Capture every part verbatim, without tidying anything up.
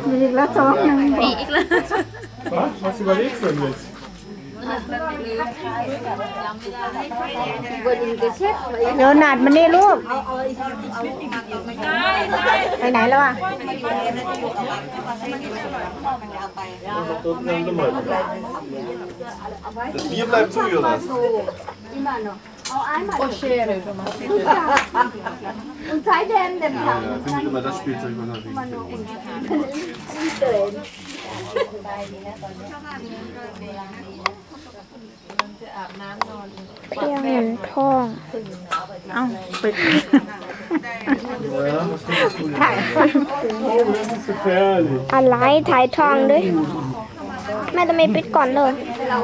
มีอีกแล้วสองยังมีอีกแล้ว Was? Was überlegst du denn jetzt? โดนัทมันนี่ลูกไปไหนแล้วอ่ะ Das Bier bleibt zugelassen. Und seitdem dem Ja, ja, finde ich immer das Spielzeug, was er เพียงเงินทองเอ้าไปถ่าย Oh, das ist gefährlich. อะไรถ่ายทองด้วยแม่จะไม่ปิดก่อนเลย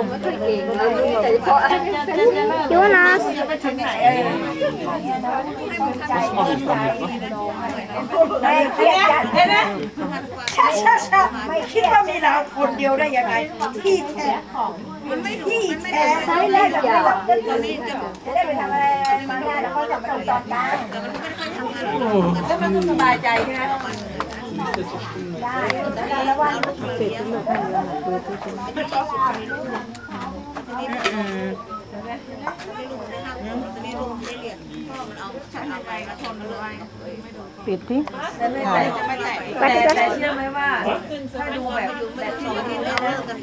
ยูนัสไม่คิดว่ามีเราคนเดียวได้ยังไงที่แท้มันไม่ที่แท้ใช่เลยเดี๋ยวจะได้ไปทำอะไรมาได้แล้วเขาจะไปตอนกลางแล้วมันก็สบายใจใช่ไหมได้แล้ววันเสร็จแล้วปิดที่ไปที่จะเชื่อไหมว่าถ้าดูแบบแบบที่เราเลิกกัน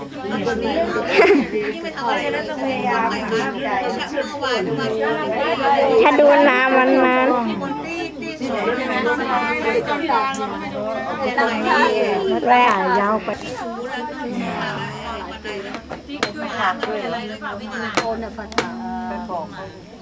อีกแล้วต้องพยายามห้ามใจถ้าดูน้ำมันมันแร่ยาวไปขาดด้วยโคนเนี่ยฟันขา